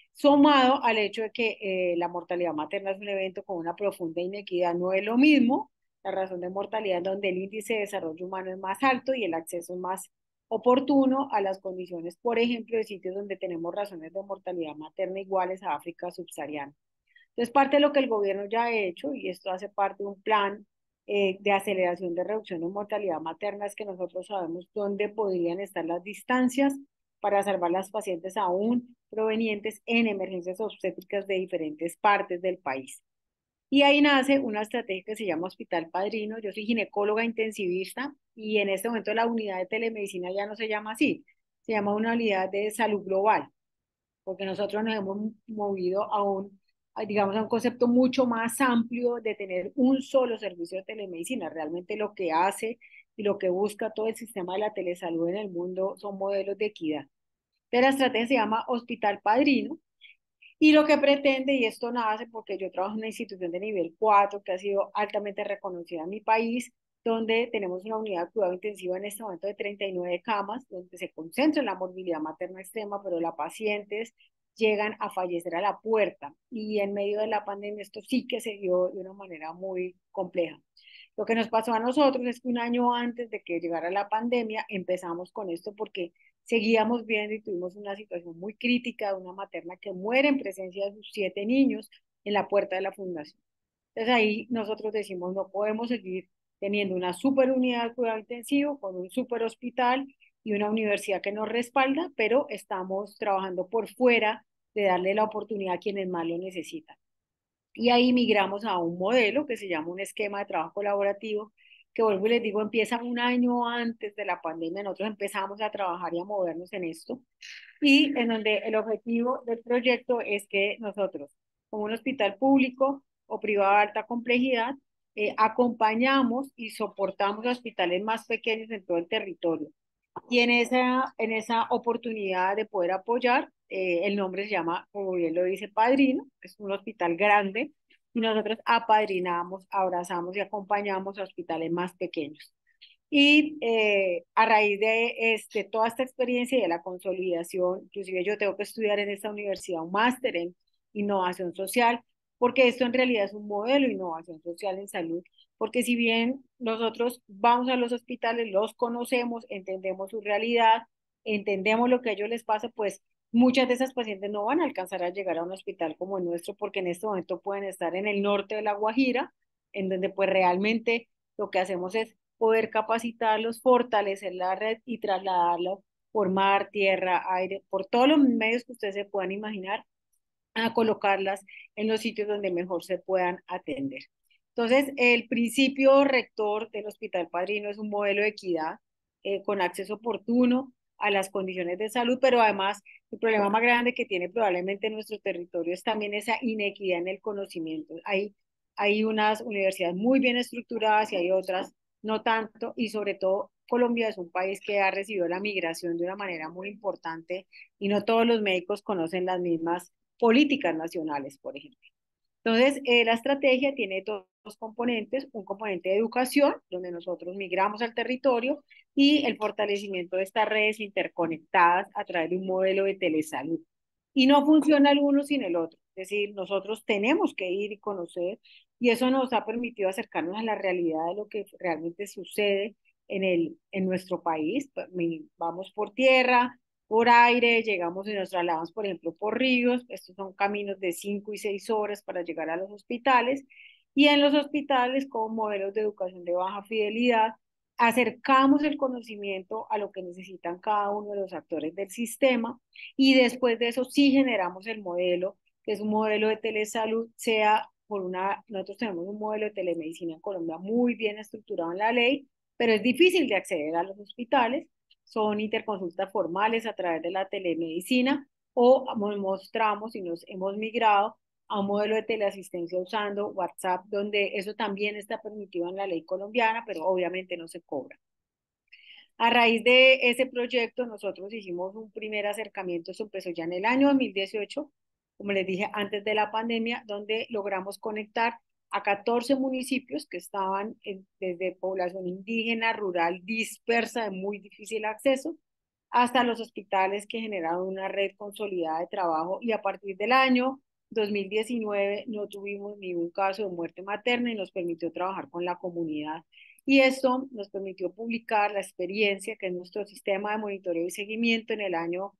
sumado al hecho de que la mortalidad materna es un evento con una profunda inequidad. No es lo mismo la razón de mortalidad donde el índice de desarrollo humano es más alto y el acceso es más oportuno a las condiciones, por ejemplo, de sitios donde tenemos razones de mortalidad materna iguales a África subsahariana. Entonces, parte de lo que el gobierno ya ha hecho, y esto hace parte de un plan de aceleración de reducción de mortalidad materna, es que nosotros sabemos dónde podrían estar las distancias para salvar a las pacientes aún provenientes en emergencias obstétricas de diferentes partes del país. Y ahí nace una estrategia que se llama Hospital Padrino. Yo soy ginecóloga intensivista y en este momento la unidad de telemedicina ya no se llama así, se llama una unidad de salud global, porque nosotros nos hemos movido digamos, a un concepto mucho más amplio de tener un solo servicio de telemedicina. Realmente lo que hace y lo que busca todo el sistema de la telesalud en el mundo son modelos de equidad. De la estrategia se llama Hospital Padrino y lo que pretende, y esto nace porque yo trabajo en una institución de nivel 4 que ha sido altamente reconocida en mi país, donde tenemos una unidad de cuidado intensivo en este momento de 39 camas, donde se concentra la morbilidad materna extrema, pero las pacientes llegan a fallecer a la puerta. Y en medio de la pandemia esto sí que se dio de una manera muy compleja. Lo que nos pasó a nosotros es que un año antes de que llegara la pandemia empezamos con esto porque seguíamos viendo y tuvimos una situación muy crítica de una materna que muere en presencia de sus 7 niños en la puerta de la fundación. Entonces ahí nosotros decimos, no podemos seguir teniendo una super unidad de cuidado intensivo, con un super hospital y una universidad que nos respalda, pero estamos trabajando por fuera de darle la oportunidad a quienes más lo necesitan. Y ahí migramos a un modelo que se llama un esquema de trabajo colaborativo, que vuelvo y les digo, empieza un año antes de la pandemia. Nosotros empezamos a trabajar y a movernos en esto, y en donde el objetivo del proyecto es que nosotros, como un hospital público o privado de alta complejidad, acompañamos y soportamos a hospitales más pequeños en todo el territorio. Y en esa oportunidad de poder apoyar, el nombre se llama, como bien lo dice, Padrino, es un hospital grande, y nosotros apadrinamos, abrazamos y acompañamos a hospitales más pequeños. Y a raíz de toda esta experiencia y de la consolidación, inclusive yo tengo que estudiar en esta universidad un máster en innovación social, porque esto en realidad es un modelo de innovación social en salud, porque si bien nosotros vamos a los hospitales, los conocemos, entendemos su realidad, entendemos lo que a ellos les pasa, pues muchas de esas pacientes no van a alcanzar a llegar a un hospital como el nuestro, porque en este momento pueden estar en el norte de La Guajira, en donde pues realmente lo que hacemos es poder capacitarlos, fortalecer la red y trasladarlo por mar, tierra, aire, por todos los medios que ustedes se puedan imaginar, a colocarlas en los sitios donde mejor se puedan atender. Entonces, el principio rector del Hospital Padrino es un modelo de equidad, con acceso oportuno a las condiciones de salud, pero además el problema más grande que tiene probablemente nuestro territorio es también esa inequidad en el conocimiento. Hay unas universidades muy bien estructuradas y hay otras no tanto, y sobre todo Colombia es un país que ha recibido la migración de una manera muy importante, y no todos los médicos conocen las mismas políticas nacionales, por ejemplo. Entonces, la estrategia tiene dos componentes: un componente de educación, donde nosotros migramos al territorio, y el fortalecimiento de estas redes interconectadas a través de un modelo de telesalud. Y no funciona el uno sin el otro, es decir, nosotros tenemos que ir y conocer, y eso nos ha permitido acercarnos a la realidad de lo que realmente sucede en nuestro país. Vamos por tierra, por aire, llegamos y nos trasladamos, por ejemplo, por ríos. Estos son caminos de 5 y 6 horas para llegar a los hospitales. Y en los hospitales, con modelos de educación de baja fidelidad, acercamos el conocimiento a lo que necesitan cada uno de los actores del sistema, y después de eso sí generamos el modelo, que es un modelo de telesalud, sea por nosotros tenemos un modelo de telemedicina en Colombia muy bien estructurado en la ley, pero es difícil de acceder a los hospitales. Son interconsultas formales a través de la telemedicina, o mostramos y nos hemos migrado a un modelo de teleasistencia usando WhatsApp, donde eso también está permitido en la ley colombiana, pero obviamente no se cobra. A raíz de ese proyecto, nosotros hicimos un primer acercamiento. Eso empezó ya en el año 2018, como les dije, antes de la pandemia, donde logramos conectar a 14 municipios que estaban desde población indígena, rural, dispersa, de muy difícil acceso, hasta los hospitales, que generaron una red consolidada de trabajo. Y a partir del año 2019 no tuvimos ningún caso de muerte materna, y nos permitió trabajar con la comunidad. Y esto nos permitió publicar la experiencia, que es nuestro sistema de monitoreo y seguimiento, en el año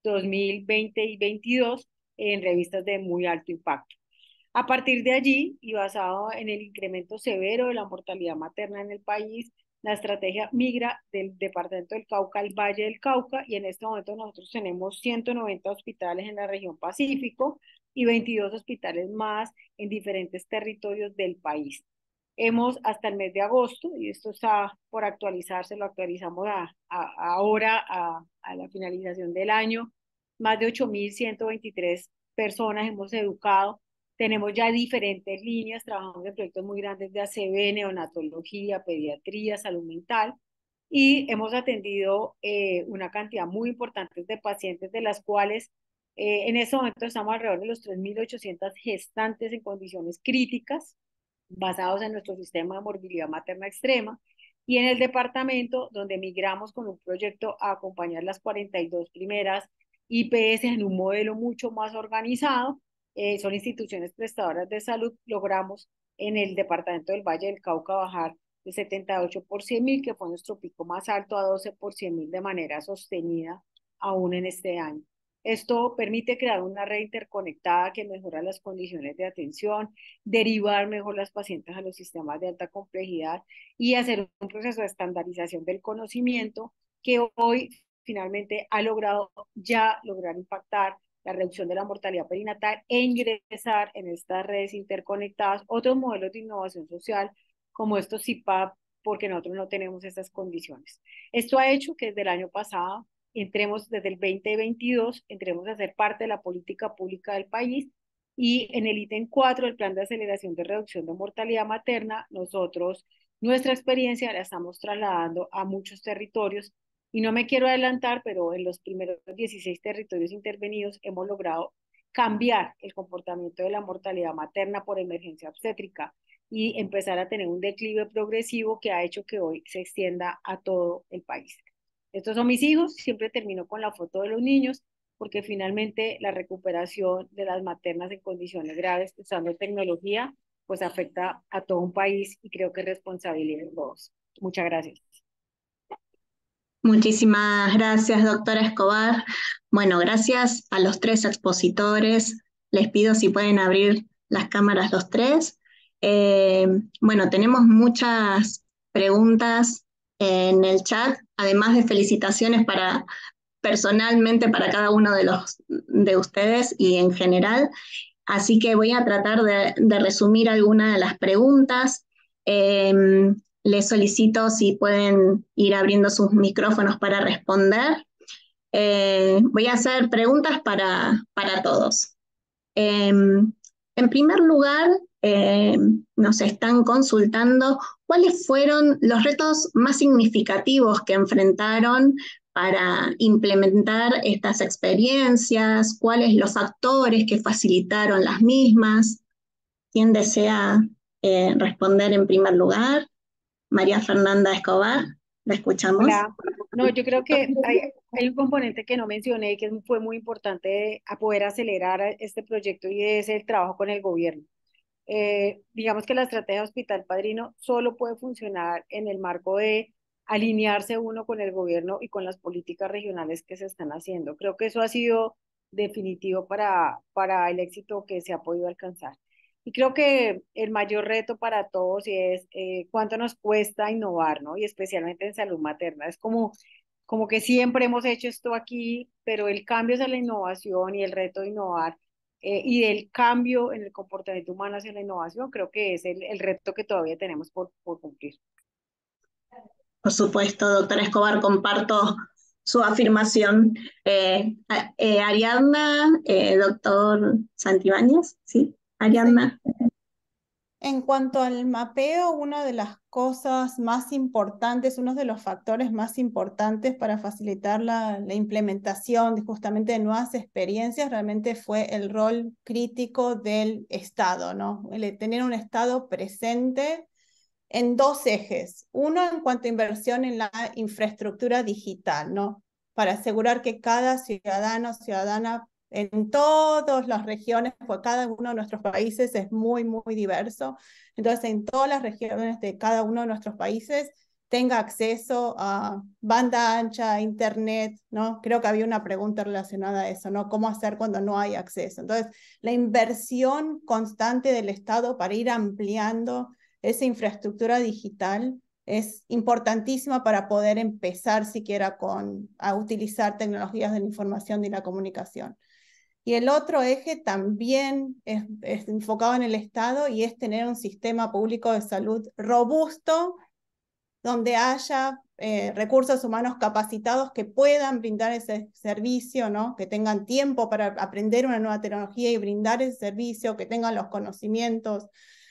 2020 y 2022, en revistas de muy alto impacto. A partir de allí, y basado en el incremento severo de la mortalidad materna en el país, la estrategia migra del departamento del Cauca al Valle del Cauca, y en este momento nosotros tenemos 190 hospitales en la región Pacífico y 22 hospitales más en diferentes territorios del país. Hemos, hasta el mes de agosto, y esto está por actualizarse, lo actualizamos ahora a la finalización del año, más de 8.123 personas hemos educado. Tenemos ya diferentes líneas, trabajamos en proyectos muy grandes de ACV, neonatología, pediatría, salud mental, y hemos atendido una cantidad muy importante de pacientes, de las cuales en este momento estamos alrededor de los 3.800 gestantes en condiciones críticas, basados en nuestro sistema de morbilidad materna extrema. Y en el departamento, donde migramos con un proyecto a acompañar las 42 primeras IPS en un modelo mucho más organizado, son instituciones prestadoras de salud, logramos en el departamento del Valle del Cauca bajar de 78 por 100.000, que fue nuestro pico más alto, a 12 por 100.000 de manera sostenida aún en este año. Esto permite crear una red interconectada que mejora las condiciones de atención, derivar mejor las pacientes a los sistemas de alta complejidad y hacer un proceso de estandarización del conocimiento que hoy finalmente ha logrado ya lograr impactar la reducción de la mortalidad perinatal e ingresar en estas redes interconectadas otros modelos de innovación social como estos CIPAP, porque nosotros no tenemos estas condiciones. Esto ha hecho que desde el año pasado entremos, desde el 2022, entremos a ser parte de la política pública del país y en el ítem 4 del plan de aceleración de reducción de mortalidad materna, nosotros nuestra experiencia la estamos trasladando a muchos territorios y no me quiero adelantar, pero en los primeros 16 territorios intervenidos hemos logrado cambiar el comportamiento de la mortalidad materna por emergencia obstétrica y empezar a tener un declive progresivo que ha hecho que hoy se extienda a todo el país. Estos son mis hijos, siempre termino con la foto de los niños, porque finalmente la recuperación de las maternas en condiciones graves usando tecnología, pues afecta a todo un país y creo que es responsabilidad de todos. Muchas gracias. Muchísimas gracias, doctora Escobar. Bueno, gracias a los tres expositores. Les pido si pueden abrir las cámaras los tres. Bueno, tenemos muchas preguntas en el chat, además de felicitaciones personalmente para cada uno de ustedes y en general. Así que voy a tratar de resumir algunas de las preguntas. Les solicito si pueden ir abriendo sus micrófonos para responder. Voy a hacer preguntas para todos. En primer lugar, nos están consultando cuáles fueron los retos más significativos que enfrentaron para implementar estas experiencias, cuáles los factores que facilitaron las mismas. ¿Quién desea responder en primer lugar? María Fernanda Escobar, la escuchamos. Hola. No, yo creo que hay un componente que no mencioné y que fue muy importante a poder acelerar este proyecto y es el trabajo con el gobierno. Digamos que la estrategia Hospital Padrino solo puede funcionar en el marco de alinearse uno con el gobierno y con las políticas regionales que se están haciendo. Creo que eso ha sido definitivo para el éxito que se ha podido alcanzar. Y creo que el mayor reto para todos es cuánto nos cuesta innovar, ¿no? Y especialmente en salud materna. Es como que siempre hemos hecho esto aquí, pero el cambio es la innovación y el reto de innovar y del cambio en el comportamiento humano hacia la innovación, creo que es el reto que todavía tenemos por cumplir. Por supuesto, doctora Escobar, comparto su afirmación. Ariadna, doctor Santibáñez, ¿sí? Ariadna. En cuanto al mapeo, una de las cosas más importantes, uno de los factores más importantes para facilitar la implementación justamente de nuevas experiencias realmente fue el rol crítico del Estado, ¿no? El tener un Estado presente en dos ejes. Uno, en cuanto a inversión en la infraestructura digital, ¿no? Para asegurar que cada ciudadano o ciudadana en todas las regiones, porque cada uno de nuestros países es muy, muy diverso. Entonces, en todas las regiones de cada uno de nuestros países tenga acceso a banda ancha, internet, ¿no? Creo que había una pregunta relacionada a eso, ¿no? ¿Cómo hacer cuando no hay acceso? Entonces, la inversión constante del Estado para ir ampliando esa infraestructura digital es importantísima para poder empezar siquiera a utilizar tecnologías de la información y la comunicación. Y el otro eje también es enfocado en el Estado y es tener un sistema público de salud robusto donde haya recursos humanos capacitados que puedan brindar ese servicio, ¿no? Que tengan tiempo para aprender una nueva tecnología y brindar ese servicio, que tengan los conocimientos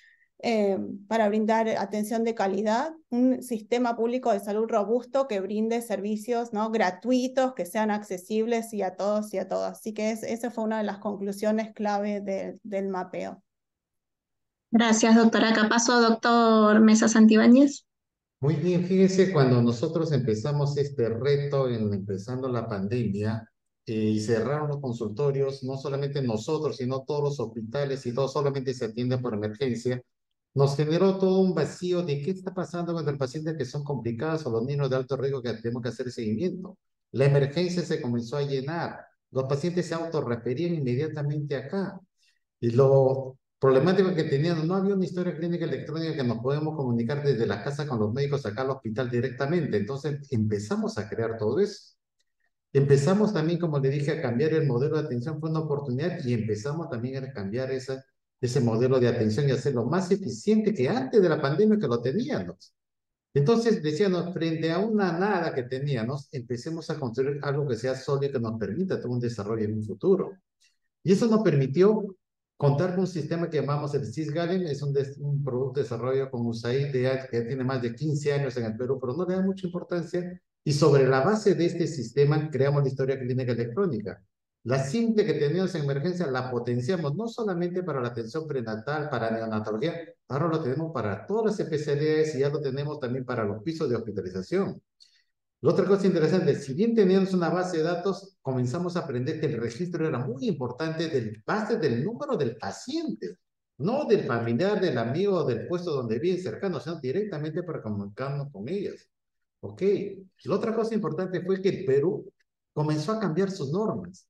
para brindar atención de calidad, un sistema público de salud robusto que brinde servicios, ¿no? gratuitos, que sean accesibles y a todos y a todas. Así que esa fue una de las conclusiones clave del mapeo. Gracias, doctora. Acá paso, doctor Mesa Santibáñez. Muy bien, fíjense, cuando nosotros empezamos este reto, empezando la pandemia, y cerraron los consultorios, no solamente nosotros, sino todos los hospitales y todo solamente se atiende por emergencia, nos generó todo un vacío de qué está pasando con los pacientes que son complicados o los niños de alto riesgo que tenemos que hacer seguimiento. La emergencia se comenzó a llenar. Los pacientes se autorreferían inmediatamente acá. Y lo problemático que tenían, no había una historia clínica electrónica que nos podemos comunicar desde la casa con los médicos acá al hospital directamente. Entonces empezamos a crear todo eso. Empezamos también, como le dije, a cambiar el modelo de atención, fue una oportunidad y empezamos también a cambiar ese modelo de atención y hacerlo más eficiente que antes de la pandemia que lo teníamos. Entonces, decíamos, frente a una nada que teníamos, empecemos a construir algo que sea sólido, que nos permita todo un desarrollo en un futuro. Y eso nos permitió contar con un sistema que llamamos el CIS-GALEN, es un producto de desarrollo con USAID que tiene más de 15 años en el Perú, pero no le da mucha importancia. Y sobre la base de este sistema creamos la historia clínica electrónica. La simple que teníamos en emergencia la potenciamos no solamente para la atención prenatal, para neonatología, ahora lo tenemos para todas las especialidades y ya lo tenemos también para los pisos de hospitalización. La otra cosa interesante, si bien teníamos una base de datos, comenzamos a aprender que el registro era muy importante del base del número del paciente, no del familiar, del amigo, del puesto donde vive cercano, sino directamente para comunicarnos con ellos. Ok. La otra cosa importante fue que el Perú comenzó a cambiar sus normas.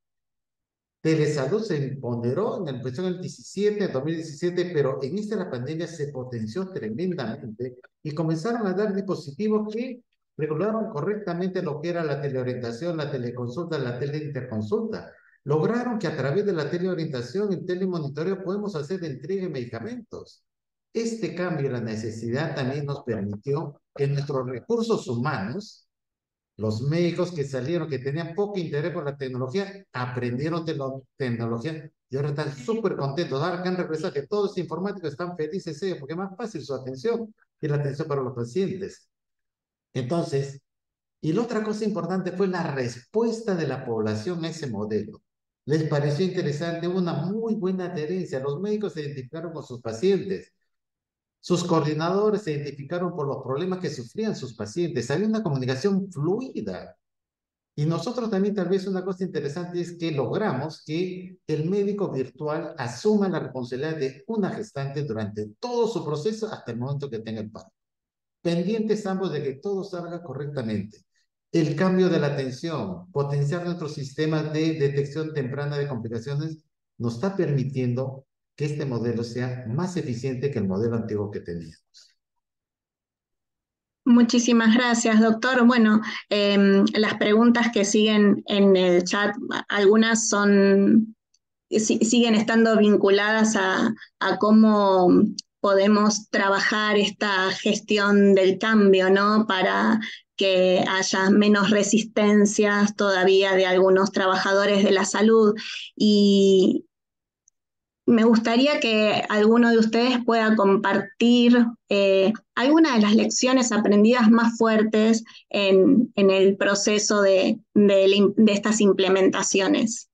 Telesalud se empoderó empezó en el 17, 2017, pero en la pandemia se potenció tremendamente y comenzaron a dar dispositivos que regularon correctamente lo que era la teleorientación, la teleconsulta, la teleinterconsulta. Lograron que a través de la teleorientación y el telemonitoreo podemos hacer entrega de medicamentos. Este cambio y la necesidad también nos permitió que nuestros recursos humanos, los médicos que salieron, que tenían poco interés por la tecnología, aprendieron de la tecnología y ahora están súper contentos. Ahora que han regresado, que todos los informáticos están felices ellos, porque es más fácil su atención y la atención para los pacientes. Entonces, y la otra cosa importante fue la respuesta de la población a ese modelo. Les pareció interesante, hubo una muy buena adherencia. Los médicos se identificaron con sus pacientes. Sus coordinadores se identificaron por los problemas que sufrían sus pacientes. Había una comunicación fluida. Y nosotros también tal vez una cosa interesante es que logramos que el médico virtual asuma la responsabilidad de una gestante durante todo su proceso hasta el momento que tenga el parto. Pendientes ambos de que todo salga correctamente. El cambio de la atención, potenciar nuestros sistemas de detección temprana de complicaciones, nos está permitiendo que este modelo sea más eficiente que el modelo antiguo que teníamos. Muchísimas gracias, doctor. Bueno, las preguntas que siguen en el chat, algunas siguen estando vinculadas a cómo podemos trabajar esta gestión del cambio, ¿no? Para que haya menos resistencias todavía de algunos trabajadores de la salud. Y me gustaría que alguno de ustedes pueda compartir alguna de las lecciones aprendidas más fuertes en el proceso de estas implementaciones.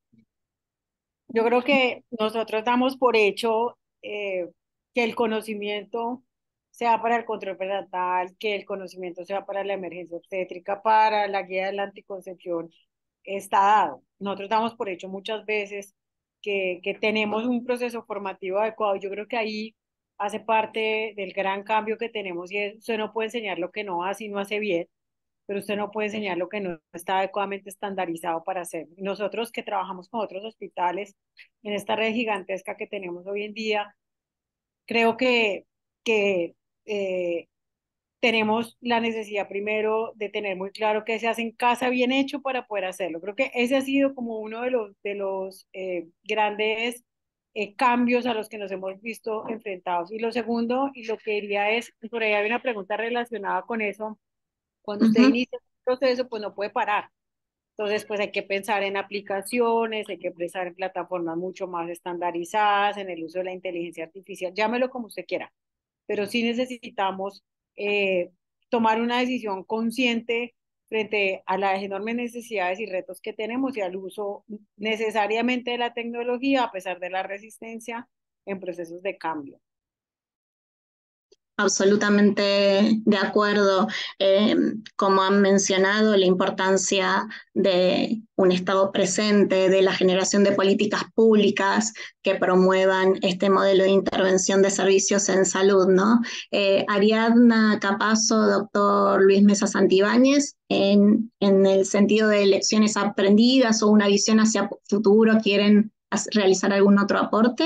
Yo creo que nosotros damos por hecho que el conocimiento sea para el control prenatal, que el conocimiento sea para la emergencia obstétrica, para la guía de la anticoncepción, está dado. Nosotros damos por hecho muchas veces que tenemos un proceso formativo adecuado. Yo creo que ahí hace parte del gran cambio que tenemos y es, usted no puede enseñar lo que no hace y no hace bien, pero usted no puede enseñar lo que no está adecuadamente estandarizado para hacer. Nosotros que trabajamos con otros hospitales en esta red gigantesca que tenemos hoy en día, creo que tenemos la necesidad primero de tener muy claro qué se hace en casa bien hecho para poder hacerlo. Creo que ese ha sido como uno de los grandes cambios a los que nos hemos visto enfrentados. Y lo segundo, y lo que diría es, por ahí hay una pregunta relacionada con eso, cuando usted inicia un proceso, pues no puede parar. Entonces, pues hay que pensar en aplicaciones, hay que pensar en plataformas mucho más estandarizadas, en el uso de la inteligencia artificial, llámelo como usted quiera, pero sí necesitamos eh, tomar una decisión consciente frente a las enormes necesidades y retos que tenemos y al uso necesariamente de la tecnología, a pesar de la resistencia en procesos de cambio. absolutamente de acuerdo. Como han mencionado, la importancia de un Estado presente, de la generación de políticas públicas que promuevan este modelo de intervención de servicios en salud, ¿no? Ariadna Capasso, doctor Luis Mesa Santibáñez, en el sentido de lecciones aprendidas o una visión hacia futuro, ¿quieren realizar algún otro aporte?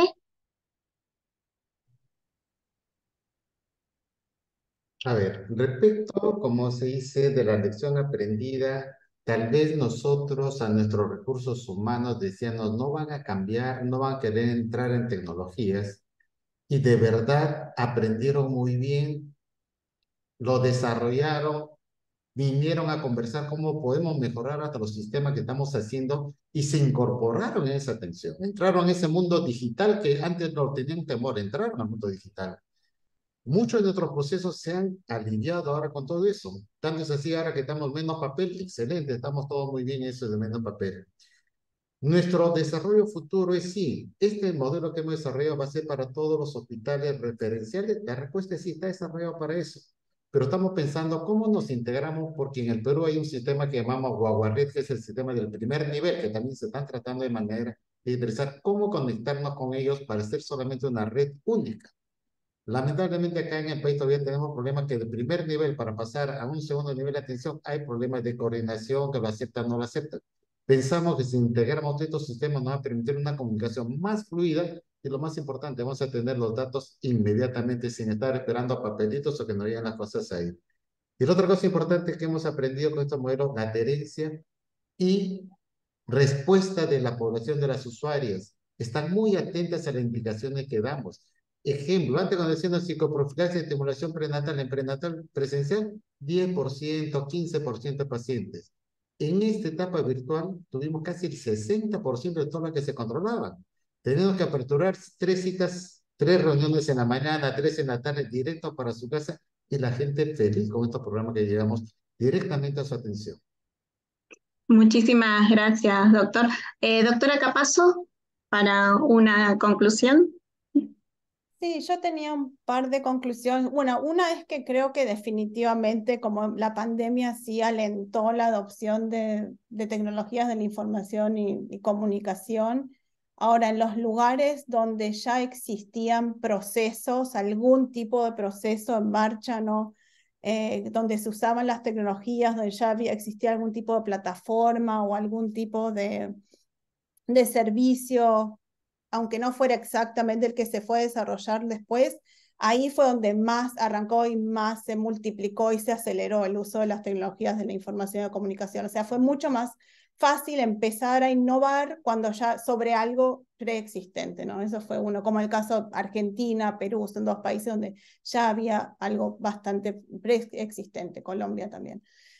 A ver, respecto, como se dice, de la lección aprendida, tal vez nosotros a nuestros recursos humanos decíamos, no van a cambiar, no van a querer entrar en tecnologías, y de verdad aprendieron muy bien, lo desarrollaron, vinieron a conversar cómo podemos mejorar hasta los sistemas que estamos haciendo y se incorporaron en esa atención. Entraron en ese mundo digital que antes no tenían temor, entraron al mundo digital. Muchos de nuestros procesos se han aliviado ahora con todo eso. Tanto es así ahora que estamos menos papel, excelente, estamos todos muy bien en eso de menos papel. Nuestro desarrollo futuro es sí, este modelo que hemos desarrollado va a ser para todos los hospitales referenciales. La respuesta es sí, está desarrollado para eso. Pero estamos pensando cómo nos integramos, porque en el Perú hay un sistema que llamamos Guaguared, que es el sistema del primer nivel, que también se están tratando de manera de interesar cómo conectarnos con ellos para hacer solamente una red única. Lamentablemente acá en el país todavía tenemos problemas que de primer nivel para pasar a un segundo nivel de atención hay problemas de coordinación, que lo aceptan o no lo aceptan. Pensamos que si integramos estos sistemas nos va a permitir una comunicación más fluida y lo más importante, vamos a tener los datos inmediatamente sin estar esperando papelitos o que nos lleguen las cosas ahí. Y la otra cosa importante que hemos aprendido con estos modelos, la adherencia y respuesta de la población de las usuarias. Están muy atentas a las indicaciones que damos. Ejemplo, antes cuando decíamos psicoprofilaxis y estimulación prenatal, en prenatal presencial, 10%, 15% de pacientes. En esta etapa virtual tuvimos casi el 60% de todas las que se controlaban. Tenemos que aperturar 3 citas, 3 reuniones en la mañana, 3 en la tarde, directo para su casa, y la gente feliz con estos programas que llegamos directamente a su atención. Muchísimas gracias, doctor. Doctora Capasso, para una conclusión. Sí, yo tenía un par de conclusiones. Bueno, una es que creo que definitivamente como la pandemia sí alentó la adopción de tecnologías de la información y comunicación. Ahora, en los lugares donde ya existían procesos, algún tipo de proceso en marcha, ¿no? Donde se usaban las tecnologías, donde ya existía algún tipo de plataforma o algún tipo de servicio, aunque no fuera exactamente el que se fue a desarrollar después, ahí fue donde más arrancó y más se multiplicó y se aceleró el uso de las tecnologías de la información y la comunicación. O sea, fue mucho más fácil empezar a innovar cuando ya sobre algo preexistente, ¿no? Eso fue uno, como el caso Argentina, Perú, son dos países donde ya había algo bastante preexistente, Colombia también.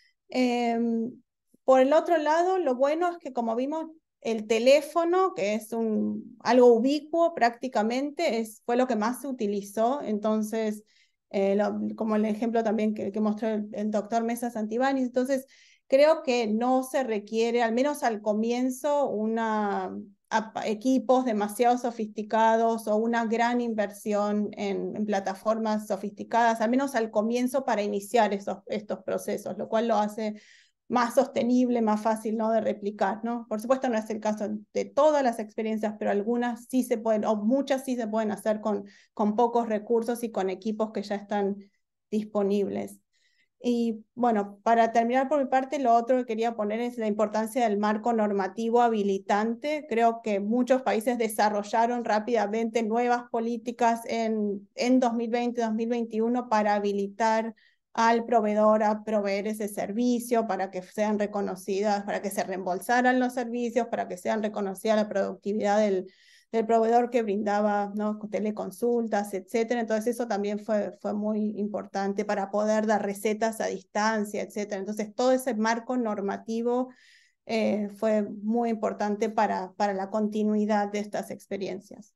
Por el otro lado, lo bueno es que como vimos, el teléfono, que es algo ubicuo prácticamente, fue lo que más se utilizó. Entonces, como el ejemplo también que mostró el doctor Mesa Santibáñez, entonces creo que no se requiere, al menos al comienzo, equipos demasiado sofisticados o una gran inversión en plataformas sofisticadas, al menos al comienzo para iniciar estos procesos, lo cual lo hace más sostenible, más fácil, ¿no?, de replicar, ¿no? Por supuesto no es el caso de todas las experiencias, pero algunas sí se pueden, o muchas sí se pueden hacer con pocos recursos y con equipos que ya están disponibles. Y bueno, para terminar por mi parte, lo otro que quería poner es la importancia del marco normativo habilitante. Creo que muchos países desarrollaron rápidamente nuevas políticas en 2020, 2021 para habilitar al proveedor a proveer ese servicio, para que sean reconocidas, para que se reembolsaran los servicios, para que sean reconocida la productividad del proveedor que brindaba, ¿no?, teleconsultas, etcétera. Entonces eso también fue muy importante para poder dar recetas a distancia, etcétera. Entonces todo ese marco normativo fue muy importante para la continuidad de estas experiencias.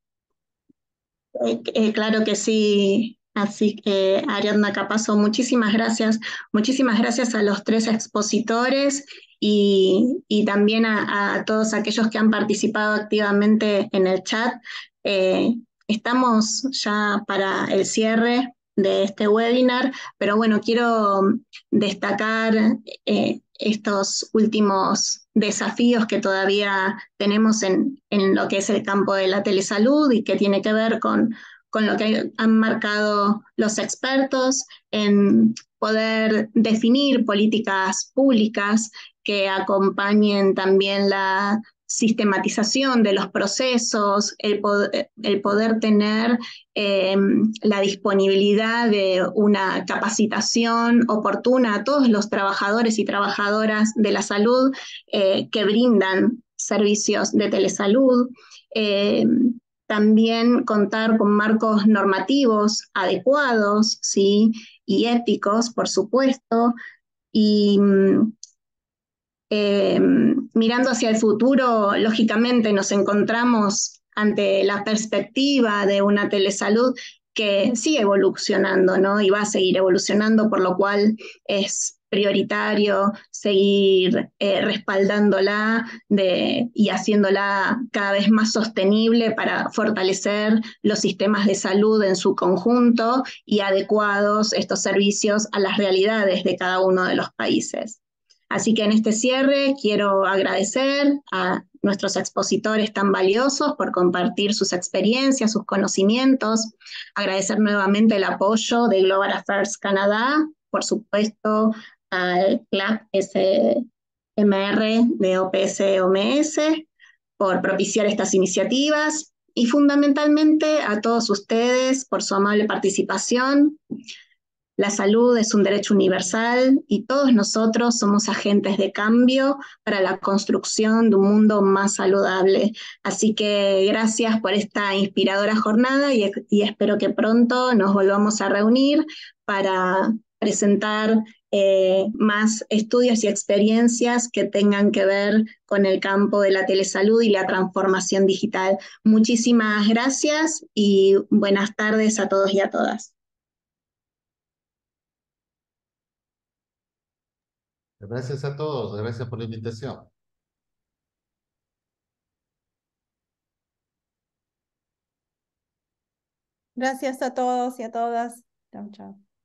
Claro que sí, así que Ariadna Capasso, muchísimas gracias a los 3 expositores y también a todos aquellos que han participado activamente en el chat. Estamos ya para el cierre de este webinar, pero bueno, quiero destacar estos últimos desafíos que todavía tenemos en lo que es el campo de la telesalud y que tiene que ver con lo que han marcado los expertos en poder definir políticas públicas que acompañen también la sistematización de los procesos, el poder tener la disponibilidad de una capacitación oportuna a todos los trabajadores y trabajadoras de la salud que brindan servicios de telesalud. También contar con marcos normativos adecuados, ¿sí? Y éticos, por supuesto, y mirando hacia el futuro, lógicamente nos encontramos ante la perspectiva de una telesalud que sigue evolucionando, ¿no? Y va a seguir evolucionando, por lo cual es prioritario seguir respaldándola y haciéndola cada vez más sostenible para fortalecer los sistemas de salud en su conjunto y adecuados estos servicios a las realidades de cada uno de los países. Así que en este cierre quiero agradecer a nuestros expositores tan valiosos por compartir sus experiencias, sus conocimientos, agradecer nuevamente el apoyo de Global Affairs Canadá, por supuesto al CLAP SMR de OPS-OMS por propiciar estas iniciativas y fundamentalmente a todos ustedes por su amable participación. La salud es un derecho universal y todos nosotros somos agentes de cambio para la construcción de un mundo más saludable. Así que gracias por esta inspiradora jornada y espero que pronto nos volvamos a reunir para presentar más estudios y experiencias que tengan que ver con el campo de la telesalud y la transformación digital. Muchísimas gracias y buenas tardes a todos y a todas. Gracias a todos, gracias por la invitación. Gracias a todos y a todas. Chao, chao.